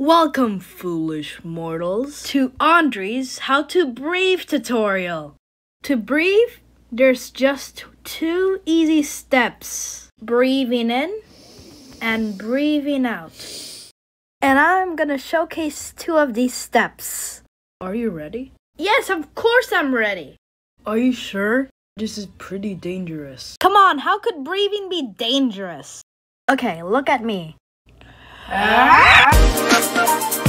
Welcome, foolish mortals, to Andriy's How to Breathe tutorial. To breathe, there's just 2 easy steps. Breathing in and breathing out. And I'm gonna showcase 2 of these steps. Are you ready? Yes, of course I'm ready. Are you sure? This is pretty dangerous. Come on, how could breathing be dangerous? Okay, look at me.